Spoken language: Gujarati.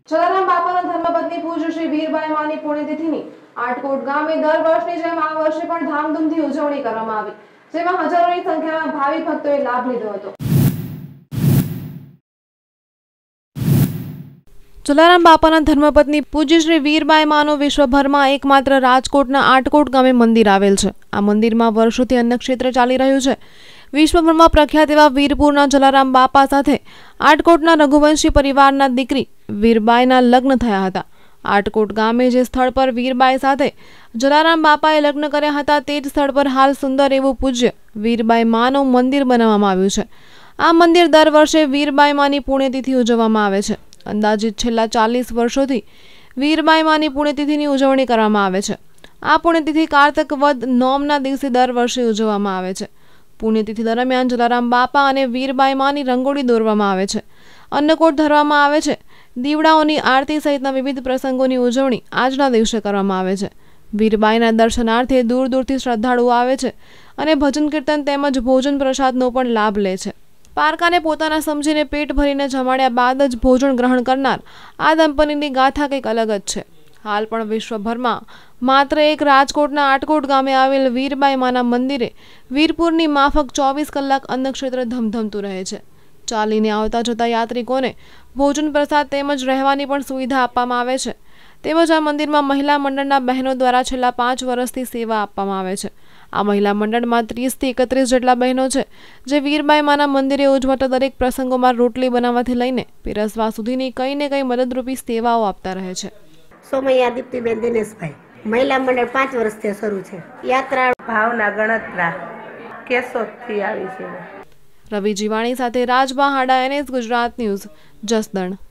જલારામ બાપાના ધર્મપત્ની પૂજ્ય શ્રી વીરબાઈ માની પુણ્યતિથિની આટકોટ ગામે દર વર્ષની જેમ આ વર્ષે પણ ધામધૂમથી ઉજવણી કરવામાં આવી, જેમાં હજારોની સંખ્યામાં ભાવિ ભક્તોએ લાભ લીધો હતો। જલારામ બાપાના ધર્મપત્ની પૂજ્ય શ્રી વીરબાઈ માનું વિશ્વભરમાં એકમાત્ર રાજકોટના આટકોટ ગામે મંદિર આવેલ છે। આ મંદિરમાં વર્ષોથી અન્નક્ષેત્ર ચાલી રહ્યું છે। વિશ્વભરમાં પ્રખ્યાત એવા વીરપુરના જલારામ બાપા સાથે આટકોટના રઘુવંશી પરિવારના દીકરી વીરબાઈના લગ્ન થયા હતા। આટકોટ ગામે જે સ્થળ પર વીરબાઈ સાથે જલારામ બાપાએ લગ્ન કર્યા હતા તે જ સ્થળ પર હાલ સુંદર એવું પૂજ્ય વીરબાઈ માનું મંદિર બનાવવામાં આવ્યું છે। આ મંદિર દર વર્ષે વીરબાઈ માની પુણ્યતિથિ ઉજવવામાં આવે છે। અંદાજિત છેલ્લા 40 વર્ષોથી વીરબાઈ માની પુણ્યતિથિની ઉજવણી કરવામાં આવે છે। આ પુણ્યતિથિ કારતક વદ નોમના દિવસે દર વર્ષે ઉજવવામાં આવે છે। પુણ્યતિથિ દરમિયાન જલારામ બાપા અને વીરબાઈ માની રંગોળી દોરવામાં આવે છે, અન્નકોટ ધરવામાં આવે છે, દીવડાઓની આરતી સહિતના વિવિધ પ્રસંગોની ઉજવણી આજના દિવસે કરવામાં આવે છે। વીરબાઈના દર્શનાર્થે દૂર દૂરથી શ્રદ્ધાળુઓ આવે છે અને ભજન કીર્તન તેમજ ભોજન પ્રસાદનો પણ લાભ લે છે। પારકાને પોતાના સમજીને પેટ ભરીને જમાડ્યા બાદ જ ભોજન ગ્રહણ કરનાર આ દંપતીની ગાથા કંઈક અલગ જ છે। હાલ પણ વિશ્વભરમાં માત્ર એક રાજકોટના આટકોટ ગામે આવેલ વીરબાઈ માના મંદિરે વીરપુરની માફક 24 કલાક અન્નક્ષેત્ર ધમધમતું રહે છે। ચાલીને આવતા જતા યાત્રિકોને ભોજન પ્રસાદ તેમજ રહેવાની પણ સુવિધા આપવામાં આવે છે। તેમજ આ મંદિરમાં મહિલા મંડળના બહેનો દ્વારા છેલ્લા 5 વર્ષથી સેવા આપવામાં આવે છે। આ મહિલા મંડળમાં 30 થી 31 જેટલા બહેનો છે, જે વીરબાઈ માના મંદિરે ઉજવાતા દરેક પ્રસંગોમાં રોટલી બનાવવાથી લઈને પીરસવા સુધીની કંઈ ને કંઈ મદદરૂપી સેવાઓ આપતા રહે છે। સોમૈયા દીપ્તિબેન દિનેશભાઈ, મહિલા મંડળ 5 વર્ષથી શરૂ છે। યાત્રા ભાવના ગણતરા કેશોદથી આવી છે। રવિ જીવાણી સાથે રાજબા હાડા, NS ગુજરાત ન્યૂઝ, જસદણ।